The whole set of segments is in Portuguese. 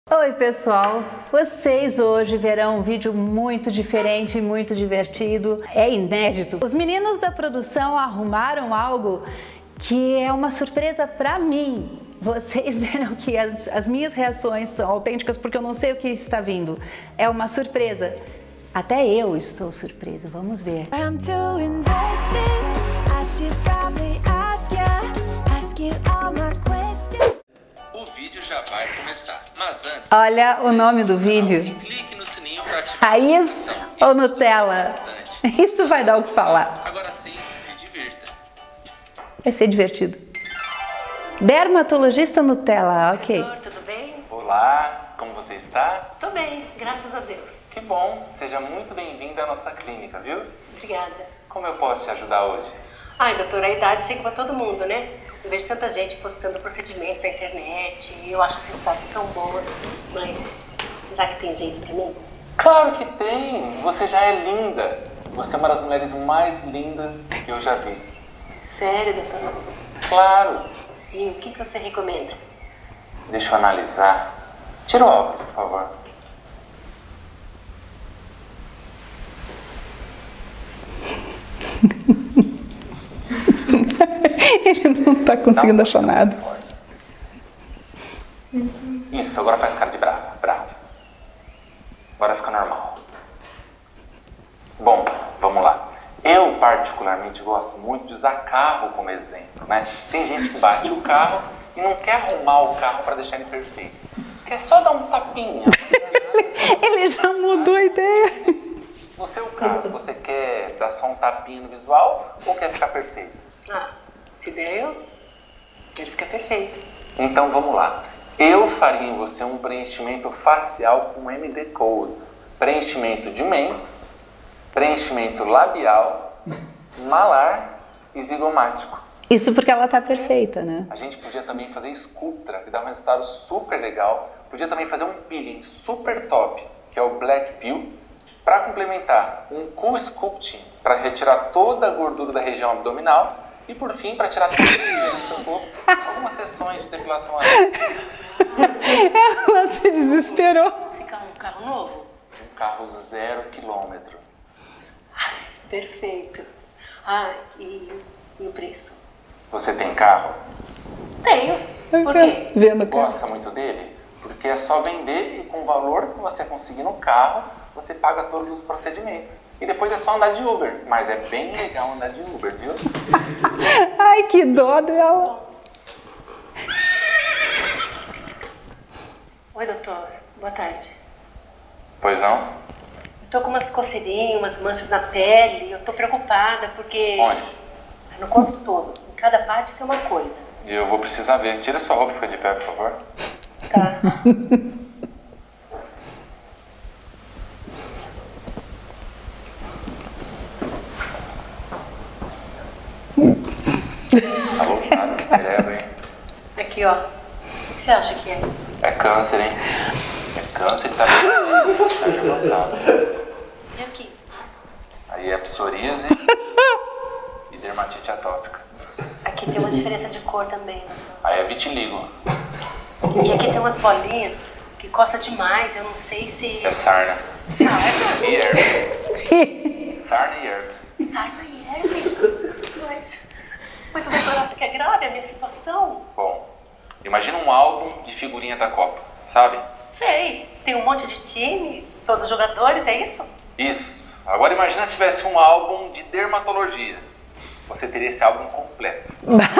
Oi pessoal, vocês hoje verão um vídeo muito diferente e muito divertido, é inédito. Os meninos da produção arrumaram algo que é uma surpresa para mim. Vocês verão que as minhas reações são autênticas porque eu não sei o que está vindo. É uma surpresa. Até eu estou surpresa, vamos ver. O vídeo já vai começar, mas antes... Olha o nome do vídeo. Clique no sininho para ativar Raiz ou Nutella? Isso vai dar o que falar. Agora sim, se divirta. Vai ser divertido. Dermatologista Nutella, ok. Tudo bem? Olá, como você está? Tô bem, graças a Deus. Que bom, seja muito bem-vindo à nossa clínica, viu? Obrigada. Como eu posso te ajudar hoje? Ai, doutora, a idade chega pra todo mundo, né? Eu vejo tanta gente postando procedimentos na internet e eu acho os resultados tão bons, mas será que tem jeito pra mim? Claro que tem! Você já é linda! Você é uma das mulheres mais lindas que eu já vi. Sério, doutora? Claro! E o que você recomenda? Deixa eu analisar. Tira o óculos, por favor. Ele não tá conseguindo achar nada. Isso, agora faz cara de brava, brava. Agora fica normal. Bom, vamos lá. Eu particularmente gosto muito de usar carro como exemplo, né? Tem gente que bate o carro e não quer arrumar o carro para deixar ele perfeito. Quer só dar um tapinha. Ele já mudou a ideia. No seu caso, você quer dar só um tapinha no visual ou quer ficar perfeito? Ah, se der eu quero ficar perfeito. Então vamos lá. Eu faria em você um preenchimento facial com MD Codes. Preenchimento de mento, preenchimento labial, malar e zigomático. Isso porque ela tá perfeita, né? A gente podia também fazer Sculptra, que dá um resultado super legal. Podia também fazer um peeling super top, que é o Black Peel. Para complementar, um Cool Sculpting, para retirar toda a gordura da região abdominal. E por fim, para tirar toda a gordura do seu corpo, algumas sessões de depilação ali. Ela se desesperou. Ficar um carro novo? Um carro 0 quilômetro. Ai, perfeito. Ah, e o preço? Você tem carro? Tenho. Por quê? Vendo o carro. Gosta muito dele? Porque é só vender e com o valor que você conseguir no carro, você paga todos os procedimentos. E depois é só andar de Uber. Mas é bem legal andar de Uber, viu? Ai, que dó dela. Oi, doutor. Boa tarde. Pois não? Eu tô com umas coceirinhas, umas manchas na pele. Eu tô preocupada porque... Onde? No corpo todo. Em cada parte tem uma coisa. E eu vou precisar ver. Tira sua roupa e fica de pé, por favor. Tá. Tá voltado, leva, hein? Aqui, ó. O que você acha que é? É câncer, hein? É câncer e tá bem avançado. E aqui? Aí é psoríase e dermatite atópica. Aqui tem uma diferença de cor também, doutor. Aí é vitiligo. E aqui tem umas bolinhas que coça demais. Eu não sei se... É sarna. Sarna? E herpes. Sarna e herpes. Sarna e herpes? Mas o doutor acha que é grave a minha situação? Bom, imagina um álbum de figurinha da Copa, sabe? Sei. Tem um monte de time, todos jogadores, é isso? Isso. Agora imagina se tivesse um álbum de dermatologia. Você teria esse álbum completo.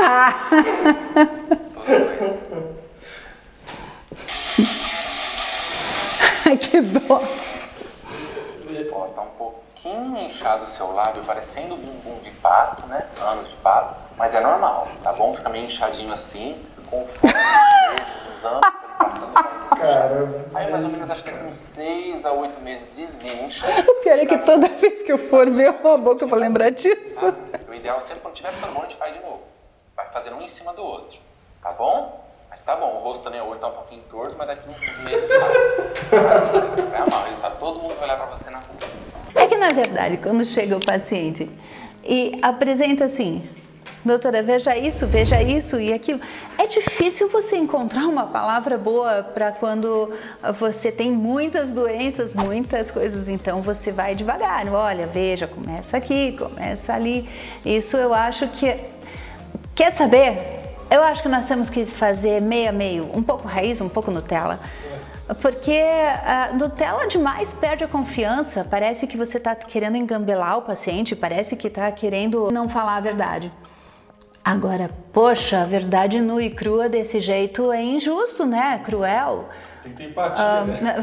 Ai, que dó. Ó, tá um pouquinho inchado o seu lábio, parecendo bumbum de pato, né? Anos de pato. Mas é normal, tá bom? Fica meio inchadinho assim, conforme os anos passando. Caramba. Aí mais ou menos acho que com 6 a 8 meses desincha. O pior é que toda vez que eu for ver uma boca eu vou lembrar disso. Tá? O ideal é sempre quando tiver ficando bom, a gente faz de novo. Vai fazendo um em cima do outro, tá bom? Mas tá bom, o rosto também, o olho tá um pouquinho torto, mas daqui uns meses vai amar, todo mundo vai olhar pra você na rua. É que na verdade, quando chega o paciente e apresenta assim, doutora, veja isso e aquilo. É difícil você encontrar uma palavra boa para quando você tem muitas doenças, muitas coisas, então você vai devagar. Olha, veja, começa aqui, começa ali. Isso eu acho que... Quer saber? Eu acho que nós temos que fazer meio a meio, um pouco raiz, um pouco Nutella. Porque a Nutella demais perde a confiança, parece que você está querendo engambelar o paciente, parece que está querendo não falar a verdade. Agora, poxa, a verdade nua e crua desse jeito é injusto, né? Cruel. Tem que ter empatia, né?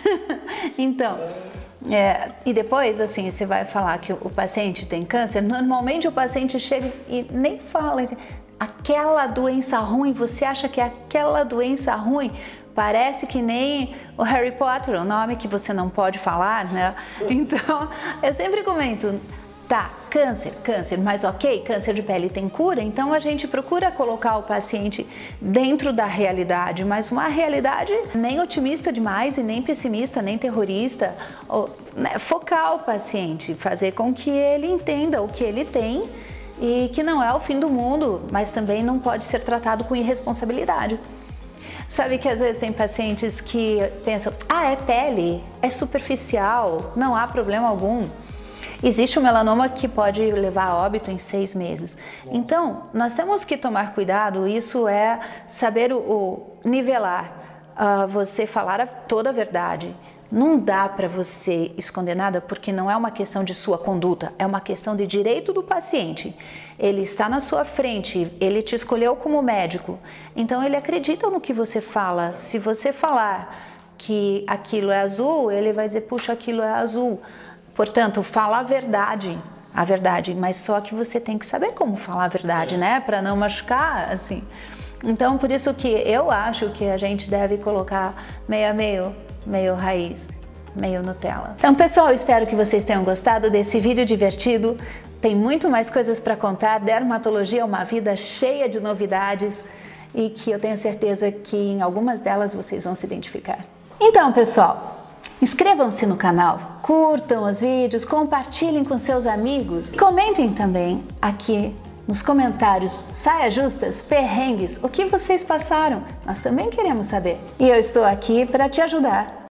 Então, e depois, assim, você vai falar que o paciente tem câncer, normalmente o paciente chega e nem fala. Aquela doença ruim, você acha que é aquela doença ruim? Parece que nem o Harry Potter, o nome que você não pode falar, né? Então, eu sempre comento, tá, câncer, mas ok, câncer de pele tem cura, então a gente procura colocar o paciente dentro da realidade, mas uma realidade nem otimista demais e nem pessimista, nem terrorista, né, focar o paciente, fazer com que ele entenda o que ele tem e que não é o fim do mundo, mas também não pode ser tratado com irresponsabilidade. Sabe que às vezes tem pacientes que pensam, é pele, é superficial, não há problema algum. Existe um melanoma que pode levar a óbito em 6 meses. Então, nós temos que tomar cuidado, isso é saber nivelar, você falar toda a verdade. Não dá para você esconder nada porque não é uma questão de sua conduta, é uma questão de direito do paciente. Ele está na sua frente, ele te escolheu como médico, então ele acredita no que você fala. Se você falar que aquilo é azul, ele vai dizer, puxa, aquilo é azul. Portanto, fala a verdade, mas só que você tem que saber como falar a verdade, né? Para não machucar, assim. Então, por isso que eu acho que a gente deve colocar meio a meio raiz, meio Nutella. Então, pessoal, espero que vocês tenham gostado desse vídeo divertido. Tem muito mais coisas para contar. Dermatologia é uma vida cheia de novidades e que eu tenho certeza que em algumas delas vocês vão se identificar. Então, pessoal, inscrevam-se no canal, curtam os vídeos, compartilhem com seus amigos. Comentem também aqui nos comentários, saias justas, perrengues, o que vocês passaram? Nós também queremos saber. E eu estou aqui para te ajudar.